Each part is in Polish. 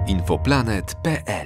infoplanet.pl.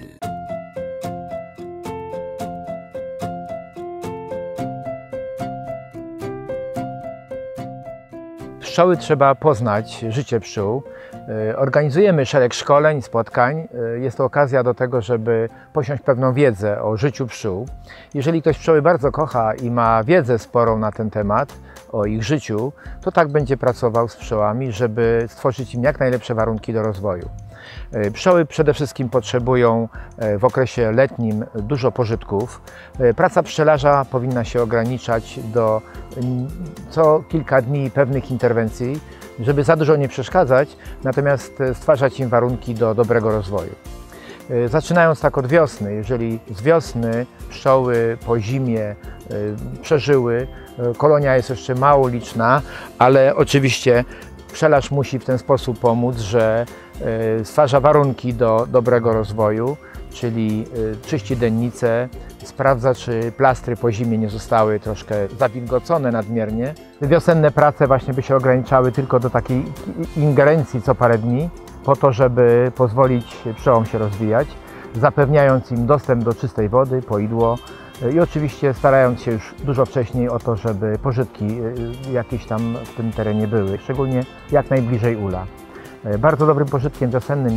Pszczoły trzeba poznać, życie pszczół. Organizujemy szereg szkoleń, spotkań. Jest to okazja do tego, żeby posiąść pewną wiedzę o życiu pszczół. Jeżeli ktoś pszczoły bardzo kocha i ma wiedzę sporą na ten temat, o ich życiu, to tak będzie pracował z pszczołami, żeby stworzyć im jak najlepsze warunki do rozwoju. Pszczoły przede wszystkim potrzebują w okresie letnim dużo pożytków. Praca pszczelarza powinna się ograniczać do co kilka dni pewnych interwencji, żeby za dużo nie przeszkadzać, natomiast stwarzać im warunki do dobrego rozwoju. Zaczynając tak od wiosny, jeżeli z wiosny pszczoły po zimie przeżyły, kolonia jest jeszcze mało liczna, ale oczywiście pszczelarz musi w ten sposób pomóc, że stwarza warunki do dobrego rozwoju, czyli czyści dennice, sprawdza, czy plastry po zimie nie zostały troszkę zawilgocone nadmiernie. Wiosenne prace właśnie by się ograniczały tylko do takiej ingerencji co parę dni, po to, żeby pozwolić pszczołom się rozwijać, zapewniając im dostęp do czystej wody, poidło i oczywiście starając się już dużo wcześniej o to, żeby pożytki jakieś tam w tym terenie były, szczególnie jak najbliżej ula. Bardzo dobrym pożytkiem wiosennym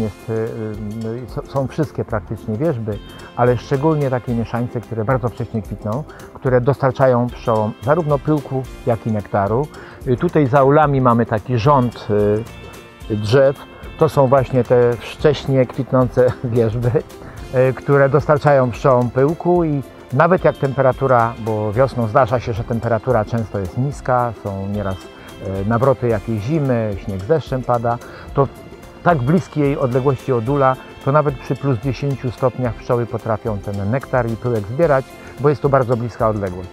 są wszystkie praktycznie wierzby, ale szczególnie takie mieszańce, które bardzo wcześnie kwitną, które dostarczają pszczołom zarówno pyłku, jak i nektaru. Tutaj za ulami mamy taki rząd drzew. To są właśnie te wcześnie kwitnące wierzby, które dostarczają pszczołom pyłku i nawet jak temperatura, bo wiosną zdarza się, że temperatura często jest niska, są nieraz nawroty jakiejś zimy, śnieg z deszczem pada, to w tak bliskiej odległości od ula, to nawet przy plus 10 stopniach pszczoły potrafią ten nektar i pyłek zbierać, bo jest to bardzo bliska odległość.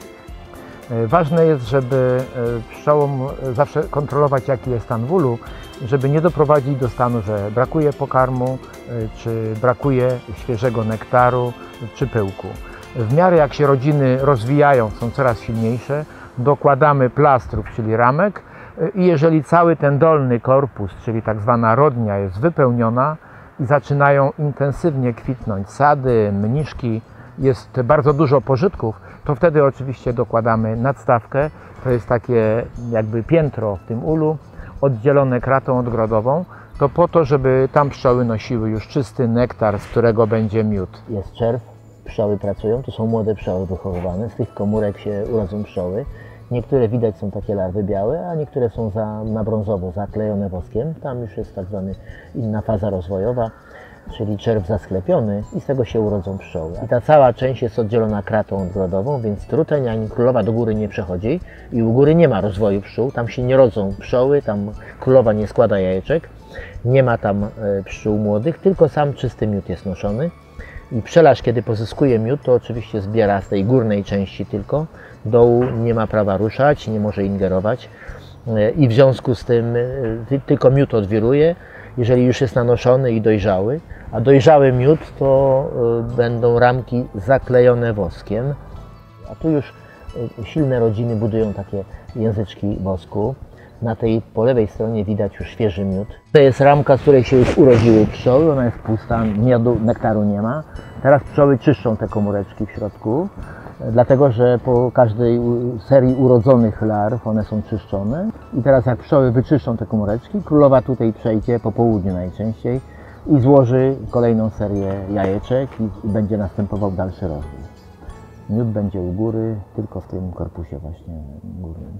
Ważne jest, żeby pszczołom zawsze kontrolować, jaki jest stan w ulu, żeby nie doprowadzić do stanu, że brakuje pokarmu, czy brakuje świeżego nektaru, czy pyłku. W miarę jak się rodziny rozwijają, są coraz silniejsze, dokładamy plastrów, czyli ramek, i jeżeli cały ten dolny korpus, czyli tak zwana rodnia, jest wypełniona i zaczynają intensywnie kwitnąć sady, mniszki, jest bardzo dużo pożytków, to wtedy oczywiście dokładamy nadstawkę. To jest takie jakby piętro w tym ulu, oddzielone kratą odgrodową, to po to, żeby tam pszczoły nosiły już czysty nektar, z którego będzie miód. Jest czerw, pszczoły pracują, to są młode pszczoły wychowywane, z tych komórek się urodzą pszczoły. Niektóre widać są takie larwy białe, a niektóre są na brązowo zaklejone woskiem. Tam już jest tak zwana inna faza rozwojowa, czyli czerw zasklepiony i z tego się urodzą pszczoły. I ta cała część jest oddzielona kratą odgrodową, więc truteń ani królowa do góry nie przechodzi i u góry nie ma rozwoju pszczół, tam się nie rodzą pszczoły, tam królowa nie składa jajeczek, nie ma tam pszczół młodych, tylko sam czysty miód jest noszony. I pszczelarz, kiedy pozyskuje miód, to oczywiście zbiera z tej górnej części tylko, dołu nie ma prawa ruszać, nie może ingerować i w związku z tym tylko miód odwiruje, jeżeli już jest nanoszony i dojrzały, a dojrzały miód to będą ramki zaklejone woskiem, a tu już silne rodziny budują takie języczki wosku. Na tej po lewej stronie widać już świeży miód. To jest ramka, z której się już urodziły pszczoły, ona jest pusta, miodu, nektaru nie ma. Teraz pszczoły czyszczą te komóreczki w środku, dlatego że po każdej serii urodzonych larw one są czyszczone. I teraz jak pszczoły wyczyszczą te komóreczki, królowa tutaj przejdzie po południu najczęściej i złoży kolejną serię jajeczek i będzie następował dalszy rozwój. Miód będzie u góry, tylko w tym korpusie właśnie górnym.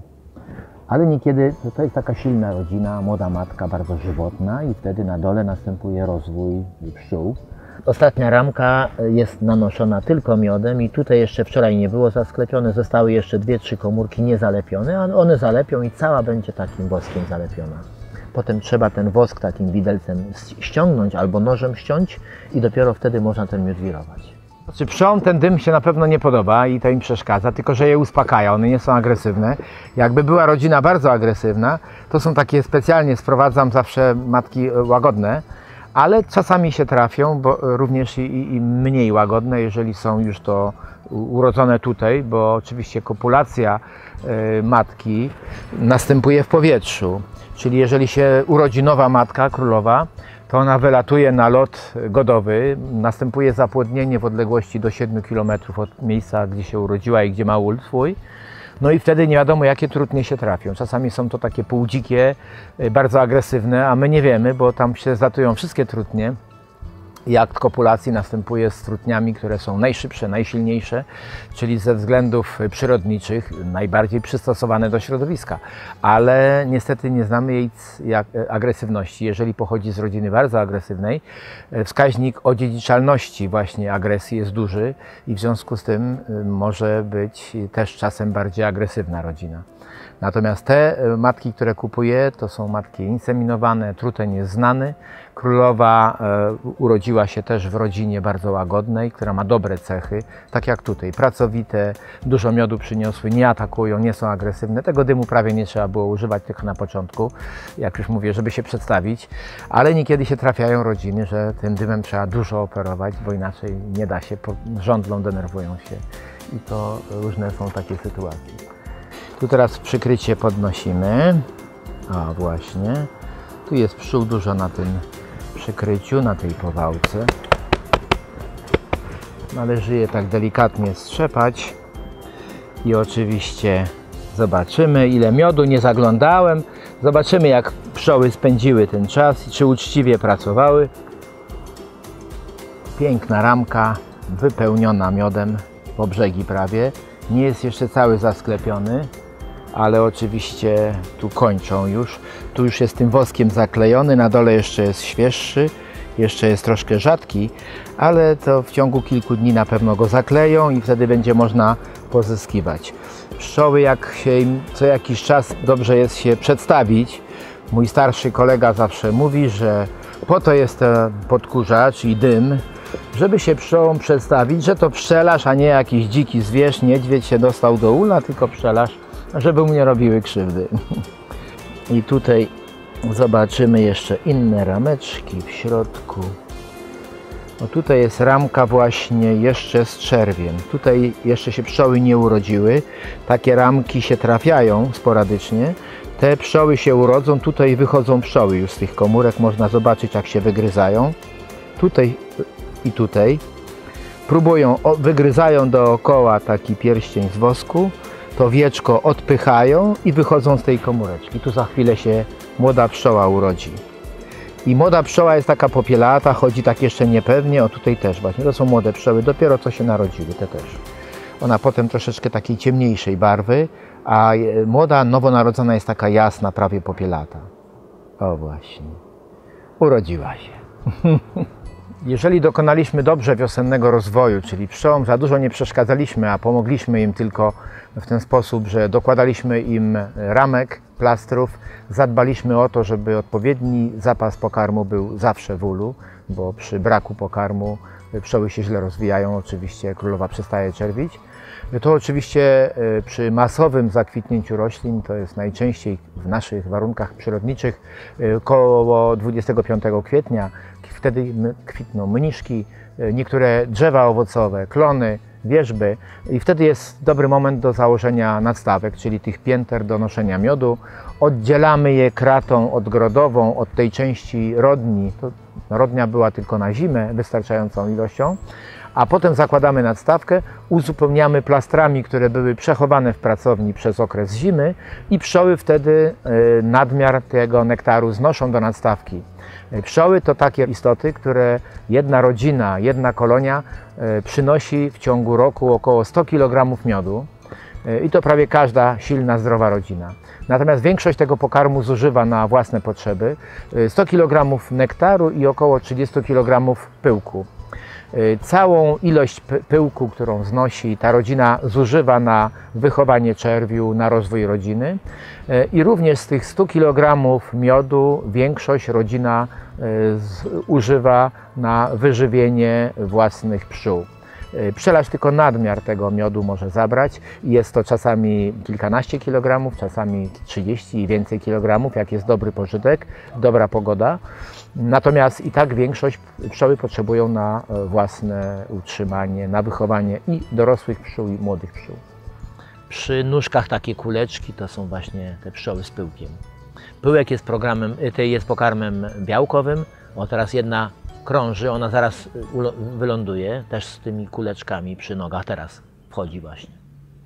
Ale niekiedy to jest taka silna rodzina, młoda matka, bardzo żywotna i wtedy na dole następuje rozwój pszczół. Ostatnia ramka jest nanoszona tylko miodem i tutaj jeszcze wczoraj nie było zasklepione, zostały jeszcze 2-3 komórki niezalepione, a one zalepią i cała będzie takim woskiem zalepiona. Potem trzeba ten wosk takim widelcem ściągnąć albo nożem ściąć i dopiero wtedy można ten miód wirować. Pszczołom ten dym się na pewno nie podoba i to im przeszkadza, tylko że je uspokaja, one nie są agresywne. Jakby była rodzina bardzo agresywna, to są takie specjalnie, sprowadzam zawsze matki łagodne, ale czasami się trafią, bo również i mniej łagodne, jeżeli są już to urodzone tutaj, bo oczywiście kopulacja matki następuje w powietrzu. Czyli jeżeli się urodzi nowa matka królowa, to ona wylatuje na lot godowy, następuje zapłodnienie w odległości do 7 km od miejsca, gdzie się urodziła i gdzie ma ul swój. No i wtedy nie wiadomo, jakie trutnie się trafią. Czasami są to takie półdzikie, bardzo agresywne, a my nie wiemy, bo tam się zlatują wszystkie trutnie. I akt kopulacji następuje z trutniami, które są najszybsze, najsilniejsze, czyli ze względów przyrodniczych najbardziej przystosowane do środowiska. Ale niestety nie znamy jej agresywności. Jeżeli pochodzi z rodziny bardzo agresywnej, wskaźnik odziedziczalności właśnie agresji jest duży i w związku z tym może być też czasem bardziej agresywna rodzina. Natomiast te matki, które kupuję, to są matki inseminowane, truteń jest znany. Królowa urodziła się też w rodzinie bardzo łagodnej, która ma dobre cechy, tak jak tutaj, pracowite, dużo miodu przyniosły, nie atakują, nie są agresywne. Tego dymu prawie nie trzeba było używać tylko na początku, jak już mówię, żeby się przedstawić, ale niekiedy się trafiają rodziny, że tym dymem trzeba dużo operować, bo inaczej nie da się, żądlą denerwują się i to różne są takie sytuacje. Tu teraz przykrycie podnosimy, a właśnie, tu jest pszczół dużo na tym przykryciu, na tej powałce. Należy je tak delikatnie strzepać i oczywiście zobaczymy, ile miodu, nie zaglądałem. Zobaczymy, jak pszczoły spędziły ten czas i czy uczciwie pracowały. Piękna ramka, wypełniona miodem po brzegi prawie. Nie jest jeszcze cały zasklepiony, ale oczywiście tu kończą już. Tu już jest tym woskiem zaklejony, na dole jeszcze jest świeższy, jeszcze jest troszkę rzadki, ale to w ciągu kilku dni na pewno go zakleją i wtedy będzie można pozyskiwać. Pszczoły, jak się im co jakiś czas dobrze jest się przedstawić, mój starszy kolega zawsze mówi, że po to jest ten podkurzacz i dym, żeby się pszczołom przedstawić, że to pszczelarz, a nie jakiś dziki zwierz, niedźwiedź się dostał do ula, tylko pszczelarz, żeby mu nie robiły krzywdy. I tutaj zobaczymy jeszcze inne rameczki w środku. O, tutaj jest ramka właśnie jeszcze z czerwiem. Tutaj jeszcze się pszczoły nie urodziły. Takie ramki się trafiają sporadycznie. Te pszczoły się urodzą, tutaj wychodzą pszczoły już z tych komórek. Można zobaczyć, jak się wygryzają. Tutaj i tutaj. Próbują, wygryzają dookoła taki pierścień z wosku. To wieczko odpychają i wychodzą z tej komóreczki. Tu za chwilę się młoda pszczoła urodzi. I młoda pszczoła jest taka popielata, chodzi tak jeszcze niepewnie. O, tutaj też właśnie, to są młode pszczoły, dopiero co się narodziły, te też. Ona potem troszeczkę takiej ciemniejszej barwy, a młoda, nowonarodzona jest taka jasna, prawie popielata. O właśnie, urodziła się. Jeżeli dokonaliśmy dobrze wiosennego rozwoju, czyli pszczołom za dużo nie przeszkadzaliśmy, a pomogliśmy im tylko w ten sposób, że dokładaliśmy im ramek, plastrów, zadbaliśmy o to, żeby odpowiedni zapas pokarmu był zawsze w ulu, bo przy braku pokarmu pszczoły się źle rozwijają, oczywiście królowa przestaje czerwić. To oczywiście przy masowym zakwitnięciu roślin, to jest najczęściej w naszych warunkach przyrodniczych koło 25 kwietnia, wtedy kwitną mniszki, niektóre drzewa owocowe, klony, wierzby i wtedy jest dobry moment do założenia nadstawek, czyli tych pięter do noszenia miodu. Oddzielamy je kratą odgrodową od tej części rodni. To rodnia była tylko na zimę wystarczającą ilością, a potem zakładamy nadstawkę, uzupełniamy plastrami, które były przechowane w pracowni przez okres zimy i pszczoły wtedy nadmiar tego nektaru znoszą do nadstawki. Pszczoły to takie istoty, które jedna rodzina, jedna kolonia przynosi w ciągu roku około 100 kg miodu i to prawie każda silna, zdrowa rodzina. Natomiast większość tego pokarmu zużywa na własne potrzeby. 100 kg nektaru i około 30 kg pyłku. Całą ilość pyłku, którą znosi ta rodzina, zużywa na wychowanie czerwiu, na rozwój rodziny i również z tych 100 kg miodu większość rodzina używa na wyżywienie własnych pszczół. Pszczelarz tylko nadmiar tego miodu może zabrać i jest to czasami kilkanaście kilogramów, czasami 30 i więcej kilogramów, jak jest dobry pożytek, dobra pogoda. Natomiast i tak większość pszczoły potrzebują na własne utrzymanie, na wychowanie i dorosłych pszczół, i młodych pszczół. Przy nóżkach takie kuleczki to są właśnie te pszczoły z pyłkiem. Pyłek jest pokarmem białkowym, O, teraz jedna krąży, ona zaraz wyląduje, też z tymi kuleczkami przy nogach, teraz wchodzi właśnie.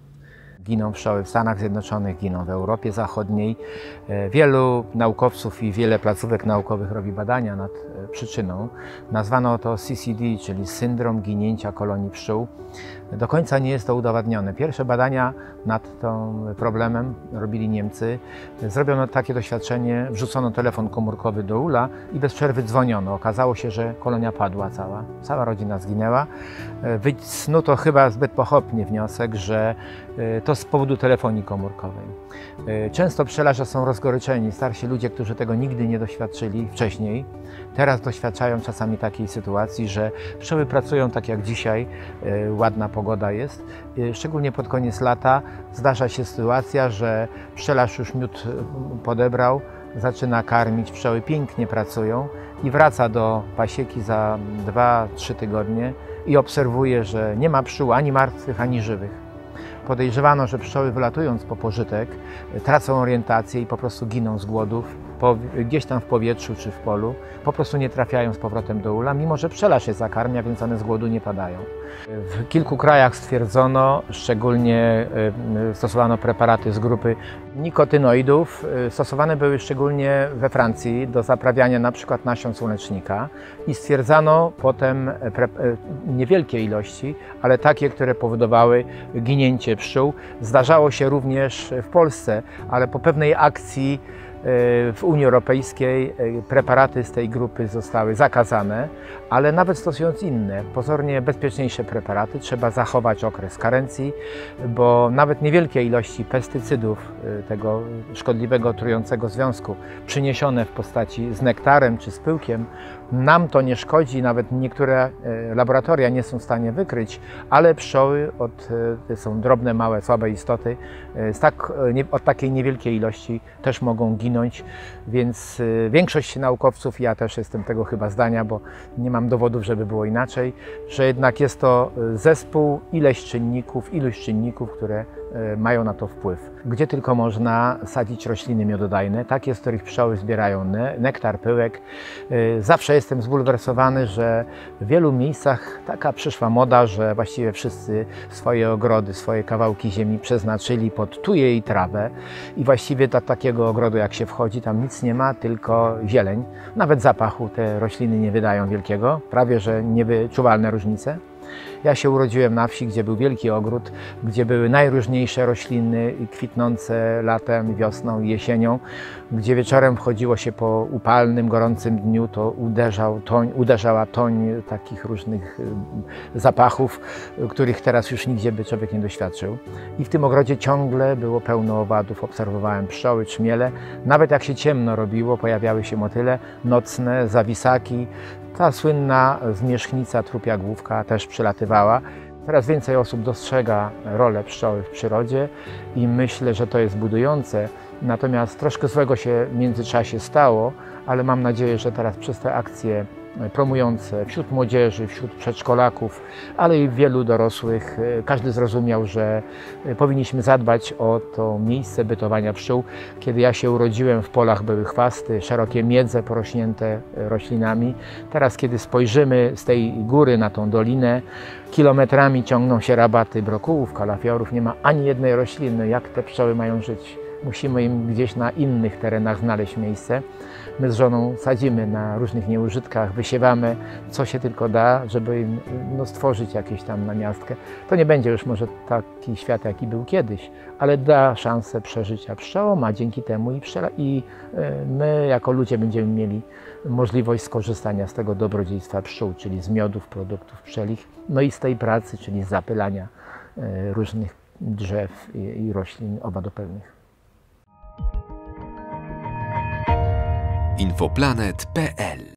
Giną pszczoły w Stanach Zjednoczonych, giną w Europie Zachodniej. Wielu naukowców i wiele placówek naukowych robi badania nad przyczyną. Nazwano to CCD, czyli syndrom ginięcia kolonii pszczół. Do końca nie jest to udowodnione. Pierwsze badania nad tym problemem robili Niemcy. Zrobiono takie doświadczenie, wrzucono telefon komórkowy do ula i bez przerwy dzwoniono. Okazało się, że kolonia padła cała rodzina zginęła. Wysnuto chyba zbyt pochopnie wniosek, że to z powodu telefonii komórkowej. Często pszczelarze są rozgoryczeni, starsi ludzie, którzy tego nigdy nie doświadczyli wcześniej, teraz doświadczają czasami takiej sytuacji, że pszczoły pracują tak jak dzisiaj, ładna pogoda jest. Szczególnie pod koniec lata zdarza się sytuacja, że pszczelarz już miód podebrał, zaczyna karmić, pszczoły pięknie pracują i wraca do pasieki za 2-3 tygodnie i obserwuje, że nie ma pszczół ani martwych, ani żywych. Podejrzewano, że pszczoły wylatując po pożytek tracą orientację i po prostu giną z głodów, gdzieś tam w powietrzu czy w polu, po prostu nie trafiają z powrotem do ula, mimo że pszczelarz je zakarmia, więc one z głodu nie padają. W kilku krajach stwierdzono, szczególnie stosowano preparaty z grupy nikotynoidów. Stosowane były szczególnie we Francji do zaprawiania np. nasion słonecznika i stwierdzano potem niewielkie ilości, ale takie, które powodowały ginięcie pszczół. Zdarzało się również w Polsce, ale po pewnej akcji w Unii Europejskiej preparaty z tej grupy zostały zakazane, ale nawet stosując inne, pozornie bezpieczniejsze preparaty, trzeba zachować okres karencji, bo nawet niewielkie ilości pestycydów, tego szkodliwego, trującego związku, przyniesione w postaci z nektarem czy z pyłkiem, nam to nie szkodzi, nawet niektóre laboratoria nie są w stanie wykryć, ale pszczoły są drobne, małe, słabe istoty, od takiej niewielkiej ilości też mogą ginąć, więc większość naukowców, ja też jestem tego chyba zdania, bo nie mam dowodów, żeby było inaczej, że jednak jest to zespół, ilość czynników, które mają na to wpływ. Gdzie tylko można sadzić rośliny miododajne, takie, z których pszczoły zbierają nektar, pyłek. Zawsze jestem zbulwersowany, że w wielu miejscach taka przyszła moda, że właściwie wszyscy swoje ogrody, swoje kawałki ziemi przeznaczyli pod tuje i trawę i właściwie do takiego ogrodu jak się wchodzi, tam nic nie ma, tylko zieleń. Nawet zapachu te rośliny nie wydają wielkiego, prawie że niewyczuwalne różnice. Ja się urodziłem na wsi, gdzie był wielki ogród, gdzie były najróżniejsze rośliny kwitnące latem, wiosną i jesienią, gdzie wieczorem wchodziło się po upalnym, gorącym dniu, to uderzała toń takich różnych zapachów, których teraz już nigdzie by człowiek nie doświadczył. I w tym ogrodzie ciągle było pełno owadów, obserwowałem pszczoły, czmiele. Nawet jak się ciemno robiło, pojawiały się motyle nocne, zawisaki. Ta słynna zmierzchnica, trupia główka też przylatywała. Coraz więcej osób dostrzega rolę pszczoły w przyrodzie i myślę, że to jest budujące. Natomiast troszkę złego się w międzyczasie stało, ale mam nadzieję, że teraz przez te akcje promujące wśród młodzieży, wśród przedszkolaków, ale i wielu dorosłych, każdy zrozumiał, że powinniśmy zadbać o to miejsce bytowania pszczół. Kiedy ja się urodziłem, w polach były chwasty, szerokie miedze porośnięte roślinami. Teraz, kiedy spojrzymy z tej góry na tą dolinę, kilometrami ciągną się rabaty brokułów, kalafiorów, nie ma ani jednej rośliny. Jak te pszczoły mają żyć? Musimy im gdzieś na innych terenach znaleźć miejsce. My z żoną sadzimy na różnych nieużytkach, wysiewamy co się tylko da, żeby im stworzyć jakieś tam namiastkę. To nie będzie już może taki świat, jaki był kiedyś, ale da szansę przeżycia pszczołom, a dzięki temu i my jako ludzie będziemy mieli możliwość skorzystania z tego dobrodziejstwa pszczół, czyli z miodów, produktów pszczelich, no i z tej pracy, czyli z zapylania różnych drzew i roślin owadopylnych. Infoplanet.pl